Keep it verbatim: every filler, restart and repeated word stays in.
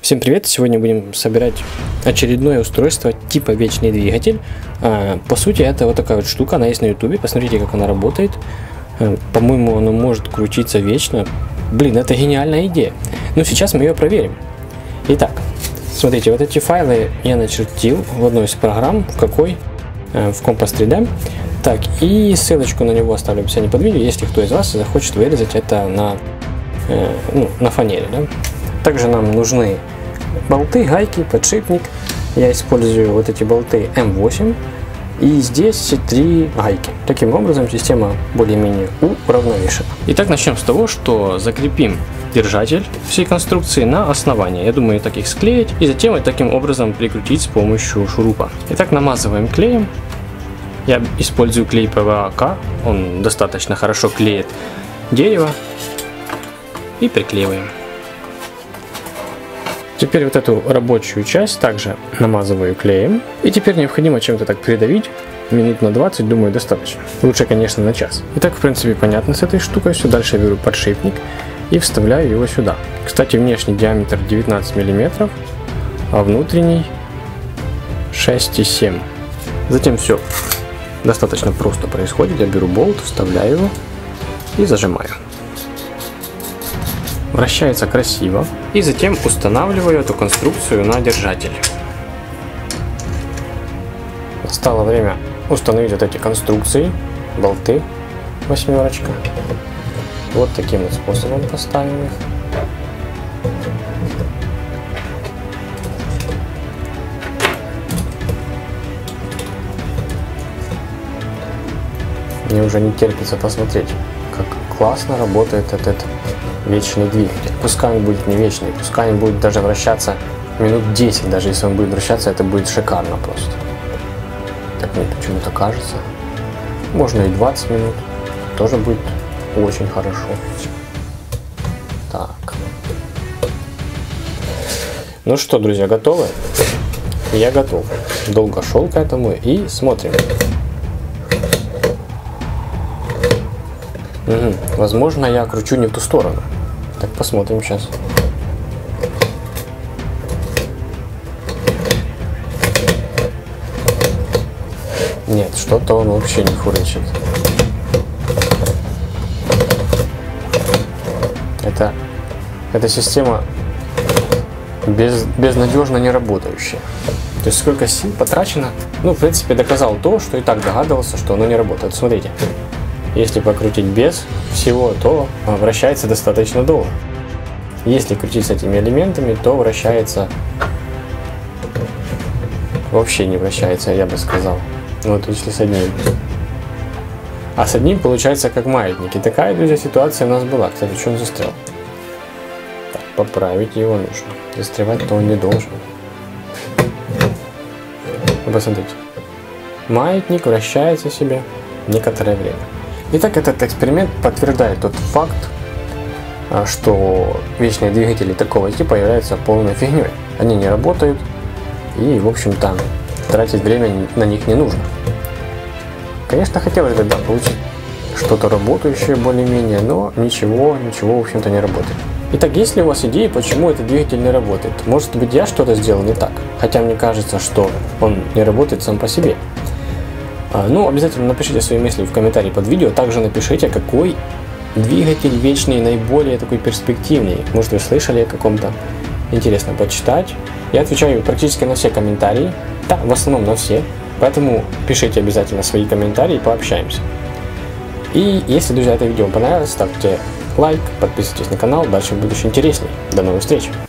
Всем привет! Сегодня будем собирать очередное устройство типа вечный двигатель. А, по сути, это вот такая вот штука, она есть на ютубе, посмотрите, как она работает. А, по-моему, она может крутиться вечно. Блин, это гениальная идея. Но сейчас мы ее проверим. Итак, смотрите, вот эти файлы я начертил в одной из программ, в какой? А, в Compass три дэ. Так, и ссылочку на него оставлю в описании под видео, если кто из вас захочет вырезать это на, э, ну, на фанере. Да? Также нам нужны болты, гайки, подшипник. Я использую вот эти болты эм восемь. И здесь три гайки. Таким образом система более-менее уравновешена. Итак, начнем с того, что закрепим держатель всей конструкции на основании. Я думаю, так их склеить и затем вот таким образом прикрутить с помощью шурупа. Итак, намазываем клеем. Я использую клей пэ вэ а ка. Он достаточно хорошо клеит дерево. И приклеиваем. Теперь вот эту рабочую часть также намазываю клеем. И теперь необходимо чем-то так придавить. Минут на двадцать, думаю, достаточно. Лучше, конечно, на час. Итак, в принципе, понятно с этой штукой. Все, дальше я беру подшипник и вставляю его сюда. Кстати, внешний диаметр девятнадцать миллиметров, а внутренний шесть и семь. Затем все достаточно просто происходит. Я беру болт, вставляю его и зажимаю. Вращается красиво. И затем устанавливаю эту конструкцию на держатель. Настало время установить вот эти конструкции, болты, восьмерочка. Вот таким вот способом поставим их. Мне уже не терпится посмотреть, как классно работает этот вечный двигатель. Пускай он будет не вечный, пускай он будет даже вращаться минут десять, даже если он будет вращаться, это будет шикарно просто. Так мне почему-то кажется. Можно и двадцать минут, тоже будет очень хорошо. Так. Ну что, друзья, готовы? Я готов. Долго шел к этому и смотрим. Угу. Возможно, я кручу не в ту сторону. Так, посмотрим сейчас. Нет, что-то он вообще не хурычит. Это, эта система без, безнадежно не работающая. То есть сколько сил потрачено. Ну, в принципе, доказал то, что и так догадывался, что оно не работает. Смотрите. Если покрутить без всего, то вращается достаточно долго. Если крутить с этими элементами, то вращается... Вообще не вращается, я бы сказал. Вот если с одним. А с одним получается как маятник. И такая, друзья, ситуация у нас была. Кстати, что он застрял? Так, поправить его нужно. Застревать-то он не должен. Посмотрите. Маятник вращается себе некоторое время. Итак, этот эксперимент подтверждает тот факт, что вечные двигатели такого типа являются полной фигней. Они не работают и, в общем-то, тратить время на них не нужно. Конечно, хотелось бы, да, получить что-то работающее более-менее, но ничего, ничего, в общем-то, не работает. Итак, есть ли у вас идеи, почему этот двигатель не работает? Может быть, я что-то сделал не так, хотя мне кажется, что он не работает сам по себе. Ну, обязательно напишите свои мысли в комментарии под видео. Также напишите, какой двигатель вечный наиболее такой перспективный. Может, вы слышали о каком-то, интересно почитать. Я отвечаю практически на все комментарии. Да, в основном на все. Поэтому пишите обязательно свои комментарии, пообщаемся. И если, друзья, это видео понравилось, ставьте лайк, подписывайтесь на канал. Дальше будет еще интересней. До новых встреч!